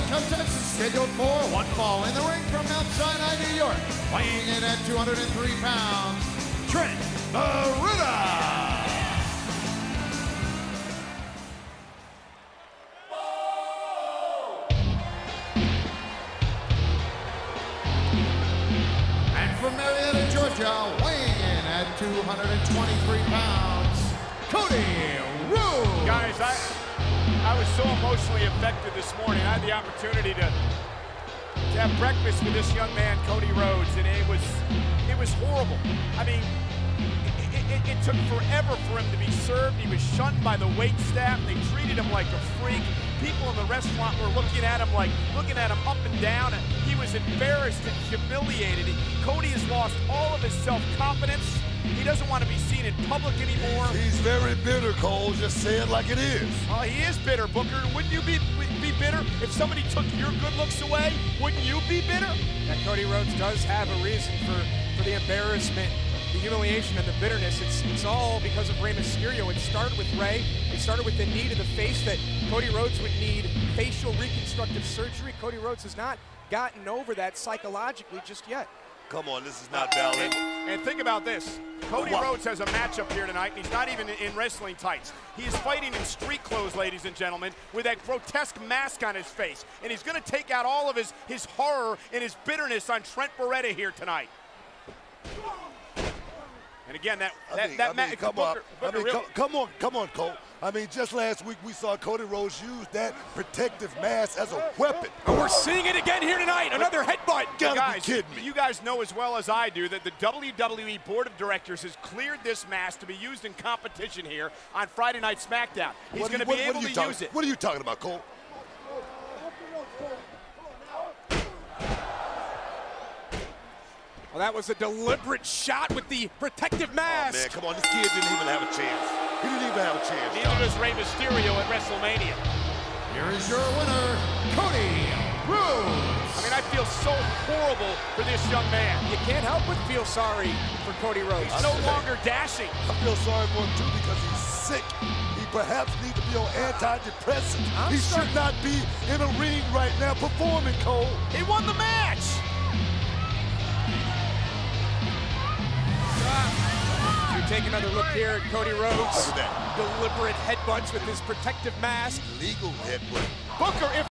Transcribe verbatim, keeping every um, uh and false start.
contest is scheduled for one fall in the ring from Mount Sinai, New York. Weighing in at two hundred three pounds, Trent Barrera. And from Marietta, Georgia, weighing in at two hundred twenty-three pounds, Cody Rhodes. Guys, I, I was so emotionally affected this morning. I had the opportunity to, to have breakfast with this young man, Cody Rhodes, and it was, it was horrible. I mean, it, it, it took forever for him to be served. He was shunned by the wait staff. They treated him like a freak. People in the restaurant were looking at him like, looking at him up and down. And he was embarrassed and humiliated. Cody has lost all of his self-confidence. He doesn't want to be seen in public anymore. He's very bitter, Cole. Just say it like it is. Oh, he is bitter, Booker. Wouldn't you be be bitter if somebody took your good looks away? Wouldn't you be bitter? That Cody Rhodes does have a reason for, for the embarrassment, the humiliation, and the bitterness. It's, it's all because of Rey Mysterio. It started with Rey. It started with the knee to the face that Cody Rhodes would need facial reconstructive surgery. Cody Rhodes has not gotten over that psychologically just yet. Come on, this is not valid. And, and think about this. Cody What? Rhodes has a matchup here tonight, and he's not even in, in wrestling tights. He is fighting in street clothes, ladies and gentlemen, with that grotesque mask on his face. And he's going to take out all of his, his horror and his bitterness on Trent Barrera here tonight. And again, that, that, I mean, that I mean, match, come Booker, on. I Booker mean, really, come, come on, come on, Cole. I mean, just last week we saw Cody Rhodes use that protective mask as a weapon. And we're seeing it again here tonight. Another headbutt. Gotta guys, be kidding me. You guys know as well as I do that the W W E Board of Directors has cleared this mask to be used in competition here on Friday Night SmackDown. He's going to be able to talking, use it. What are you talking about, Cole? Well, that was a deliberate shot with the protective mask. Oh, man, come on. This kid didn't even have a chance. He didn't even have a chance. Neither does Rey Mysterio at WrestleMania. Here is your winner, Cody Rhodes. I mean, I feel so horrible for this young man. You can't help but feel sorry for Cody Rhodes. He's no longer dashing. I feel sorry for him, too, because he's sick. He perhaps needs to be on antidepressants. I'm he sorry. should not be in a ring right now performing, Cole. He won the match. You take another look here at Cody Rhodes. Look at that. Deliberate headbutts with his protective mask. Legal headbutt. Booker, if